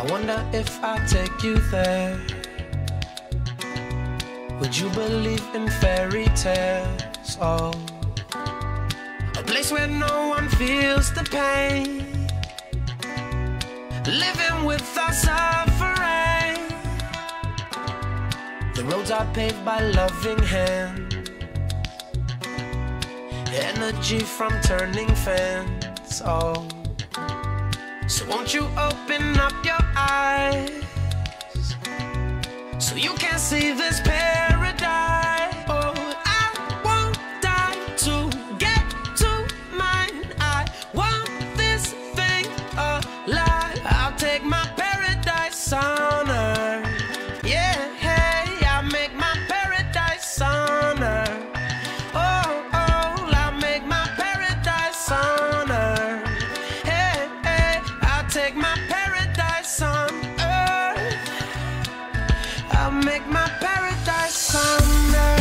wonder if I take you there, would you believe in fairy tales? Oh, a place where no one feels the pain, living without suffering. The roads are paved by loving hands, energy from turning fans. Oh, so won't you open up your eyes so you can see this paradise? Oh, I won't die to get to mine. I want this thing alive. I'll take my paradise on earth. Yeah, hey, I'll make my paradise on earth. Oh, oh, I'll make my paradise on earth. Hey, hey, I'll take my paradise on earth. I'll make my paradise on earth.